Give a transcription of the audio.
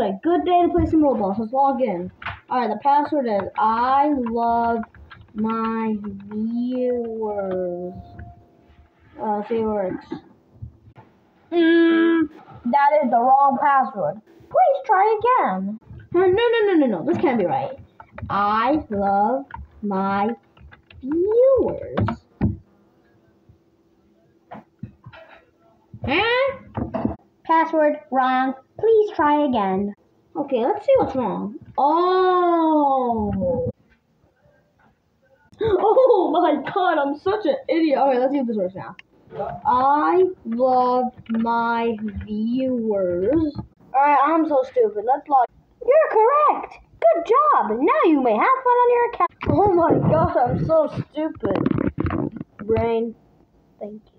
what a good day to play some Roblox. Let's log in. Alright, the password is I love my viewers. Let's see if it works. That is the wrong password. Please try again. No. This can't be right. I love my viewers. Password wrong. Please try again. Okay, let's see what's wrong. Oh my god, I'm such an idiot. Okay, let's see if this works now. I love my viewers. Alright, I'm so stupid. Let's log. You're correct. Good job. Now you may have fun on your account. Oh my gosh, I'm so stupid. Brain, thank you.